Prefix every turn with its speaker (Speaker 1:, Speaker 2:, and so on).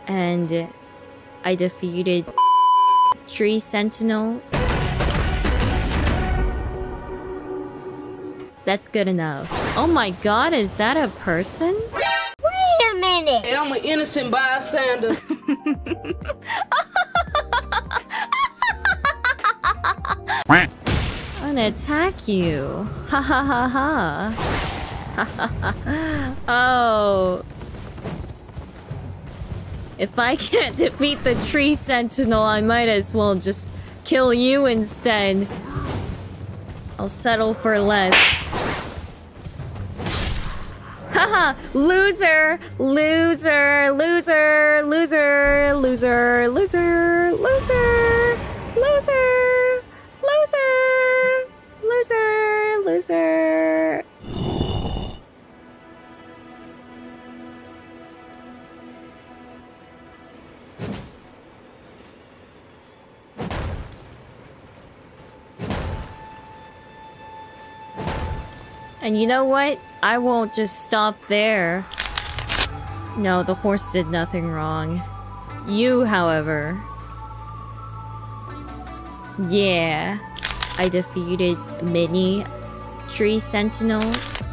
Speaker 1: And I defeated Tree Sentinel. That's good enough. Oh my god, is that a person?
Speaker 2: Wait a minute!
Speaker 3: Hey, I'm an innocent bystander.
Speaker 1: I'm gonna attack you. Ha ha ha ha. Ha ha ha. Oh. If I can't defeat the Tree Sentinel, I might as well just kill you instead. I'll settle for less. Haha! Loser! Loser! Loser! Loser! Loser! Loser! Loser! Loser! Loser! Loser! Loser! And you know what? I won't just stop there. No, the horse did nothing wrong. You, however... Yeah. I defeated Mini Tree Sentinel